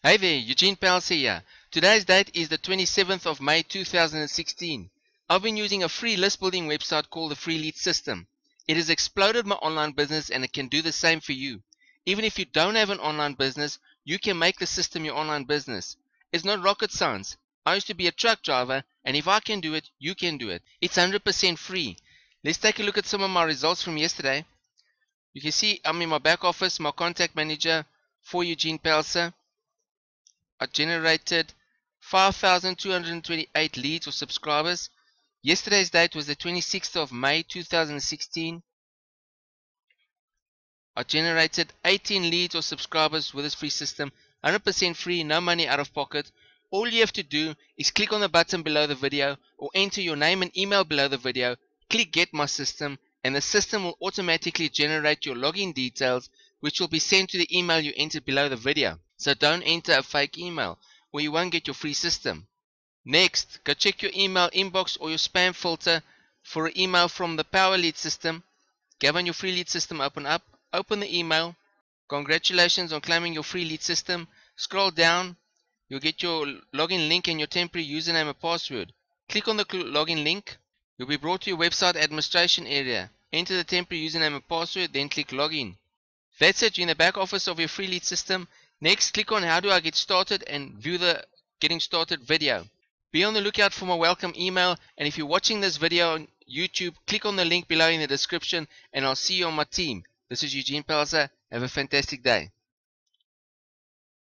Hey there, Eugene Pelser here. Today's date is the 27th of May 2016. I've been using a free list building website called the Free Lead System. It has exploded my online business and it can do the same for you. Even if you don't have an online business, you can make the system your online business. It's not rocket science. I used to be a truck driver, and if I can do it, you can do it. It's 100% free. Let's take a look at some of my results from yesterday. You can see I'm in my back office, my contact manager for Eugene Pelser. I generated 5,228 leads or subscribers. Yesterday's date was the 26th of May 2016. I generated 18 leads or subscribers with this free system, 100% free, no money out of pocket. All you have to do is click on the button below the video or enter your name and email below the video, click Get My System, and the system will automatically generate your login details, which will be sent to the email you entered below the video. So don't enter a fake email or you won't get your free system. Next, go check your email inbox or your spam filter for an email from the Power Lead system. Go on your free lead system, open the email. Congratulations on claiming your free lead system. Scroll down, you'll get your login link and your temporary username and password. Click on the login link. You'll be brought to your website administration area. Enter the temporary username and password, then click login. That's it, you're in the back office of your free lead system. Next, click on how do I get started and view the getting started video. Be on the lookout for my welcome email, and if you're watching this video on YouTube, click on the link below in the description and I'll see you on my team. This is Eugene Pelser. Have a fantastic day.